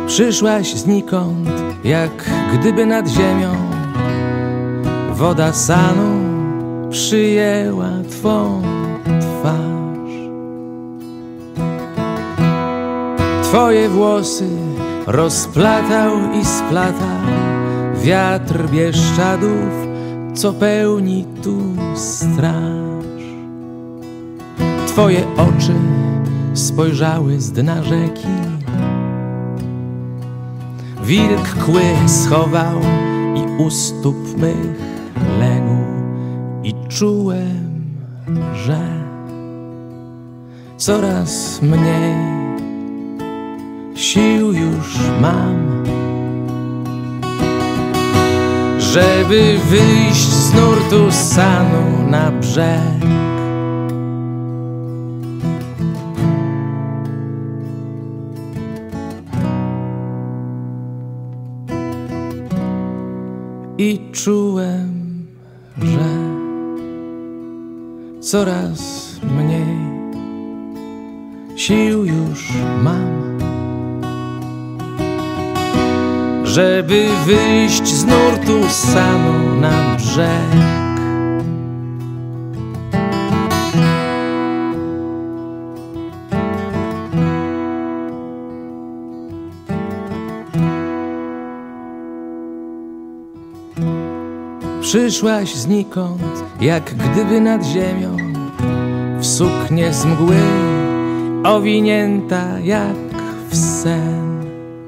Przyszłaś znikąd, jak gdyby nad ziemią woda Sanu przyjęła twą twarz. Twoje włosy rozplatał i splatał wiatr Bieszczadów, co pełni tu straż. Twoje oczy spojrzały z dna rzeki, wilk kły schował i u stóp mych legł. I czułem, że coraz mniej sił już mam, żeby wyjść z nurtu Sanu na brzeg. I czułem, że coraz mniej sił już mam, żeby wyjść z nurtu Sanu na brzeg. Przyszłaś znikąd, jak gdyby nad ziemią, w suknię z mgły, owinięta jak w sen.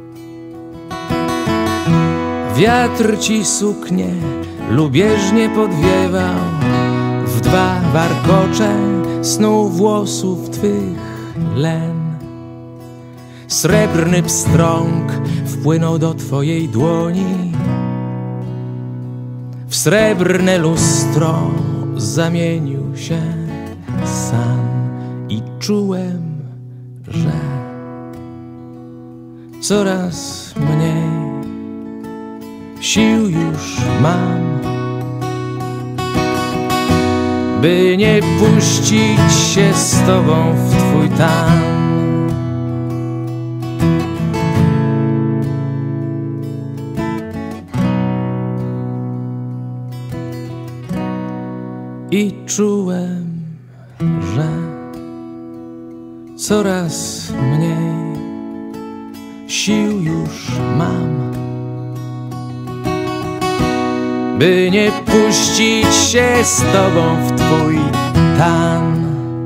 Wiatr ci suknię lubieżnie podwiewał, w dwa warkocze snuł włosów twych len. Srebrny pstrąg wpłynął do twojej dłoni, w srebrne lustro zamienił się san. I czułem, że coraz mniej sił już mam, by nie puścić się z tobą w twój tan. I czułem, że coraz mniej sił już mam, by nie puścić się z tobą w twój tan.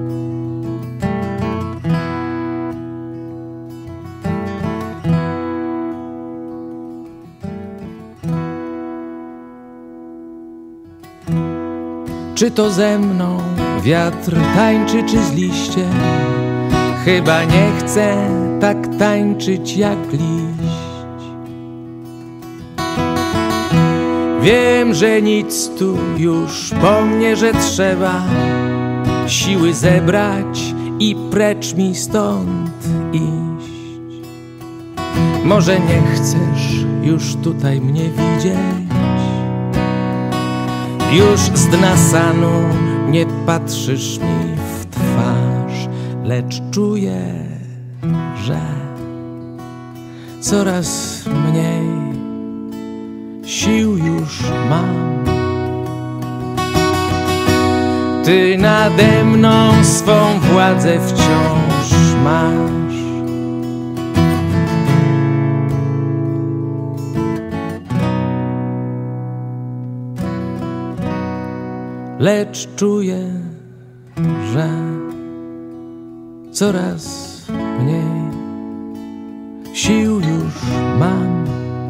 Czy to ze mną wiatr tańczy, czy z liściem? Chyba nie chcę tak tańczyć jak liść. Wiem, że nic tu już po mnie, że trzeba siły zebrać i precz mi stąd iść. Może nie chcesz już tutaj mnie widzieć, już z dna Sanu nie patrzysz mi w twarz, lecz czuję, że coraz mniej sił już mam. Ty nade mną swą władzę wciąż masz. Lecz czuję, że coraz mniej sił już mam.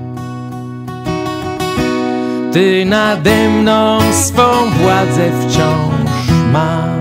Ty nade mną swą władzę wciąż masz.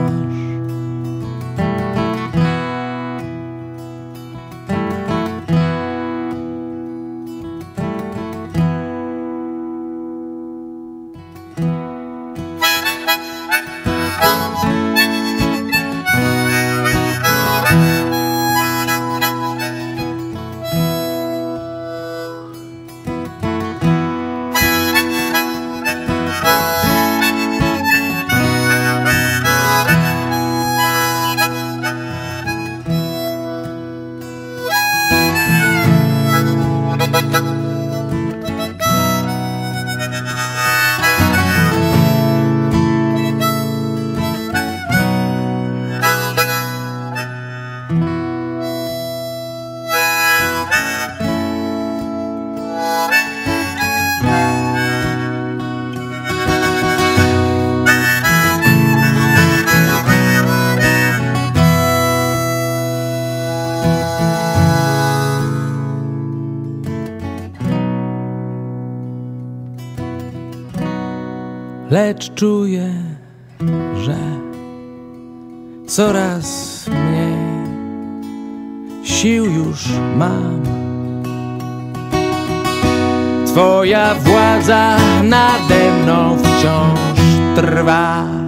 lecz czuję, że coraz mniej sił już mam. Twoja władza nade mną wciąż trwa.